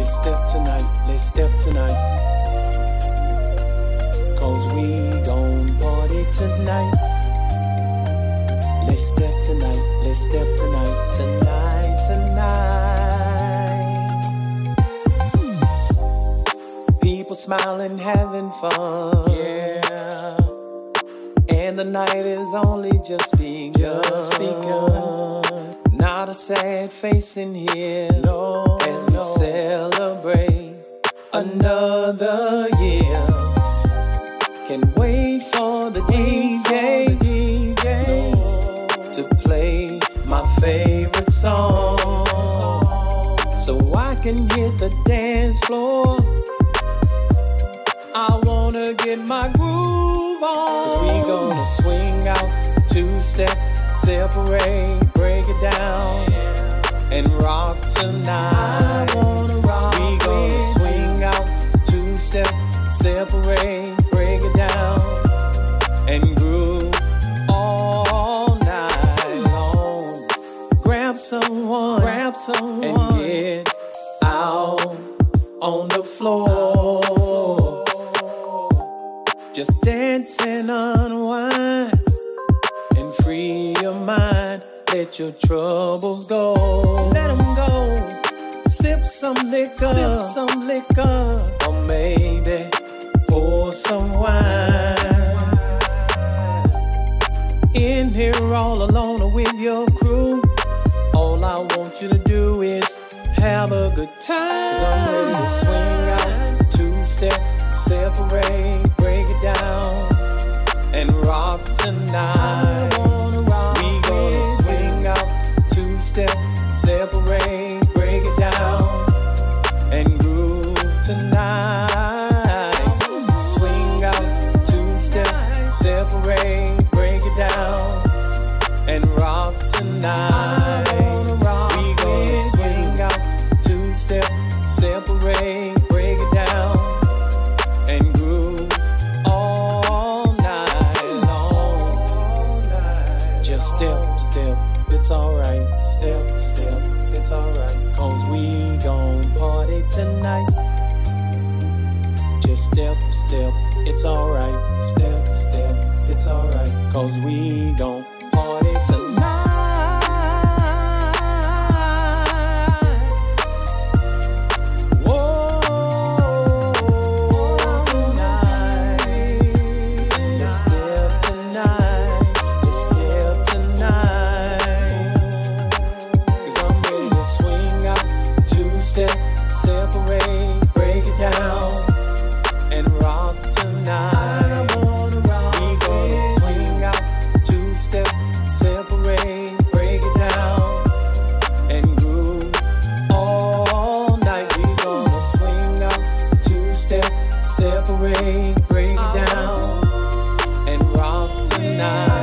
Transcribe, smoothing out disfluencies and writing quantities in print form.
let's step tonight. 'Cause we gon' party tonight. Let's step tonight, tonight. People smiling, having fun. Yeah. And the night is only just begun. Not a sad face in here. No, as we celebrate another year. Can't wait for the DJ to play my favorite song, so I can hit the dance floor. I wanna get my groove on. 'Cause we gonna swing out, two-step, separate, break it down, and rock tonight. I wanna rock. We gonna swing out, two-step, separate, break it down, and groove all night long. Grab someone, and get out on the floor. Just dance and unwind and free your mind. Let your troubles go. Let them go. Sip some liquor, or maybe pour some wine. In here all alone or with your crew, all I want you to do is have a good time. 'Cause I'm ready to swing out, two-step, separate, break it down, and rock tonight. We gonna swing out, two-step, separate, break it down, and groove tonight. Swing out, two-step, separate, break it down, and rock tonight. We gonna swing out, two-step, separate, break it down, and groove all night long. Just step, it's alright. Step, it's alright. 'Cause we gon' party tonight. Just step, it's alright. Step, it's alright. 'Cause we gon' party tonight. Separate, break it down, and rock tonight. We gonna swing out, two-step, separate, break it down, and groove all night. We gonna swing out, two-step, separate, break it down, and rock tonight.